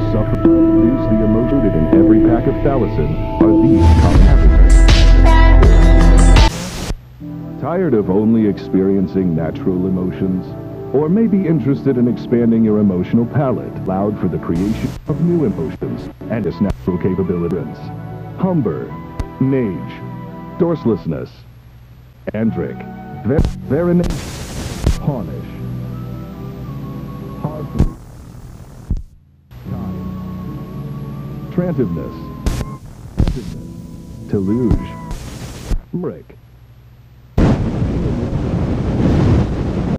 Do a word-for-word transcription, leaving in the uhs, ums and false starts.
suffering. Produce the emotion in every pack of thallacin are these common appetites. Tired of only experiencing natural emotions? Or maybe interested in expanding your emotional palette, allowed for the creation of new emotions and its natural capabilities? Humber, Mage, Dorselessness, Andric, Ver Veronation, Pawnish, Harfleet, Kind, Trantiveness, Trantiveness, Teluge, Mric,